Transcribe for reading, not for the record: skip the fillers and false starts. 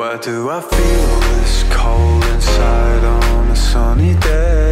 Why do I feel this cold inside on a sunny day?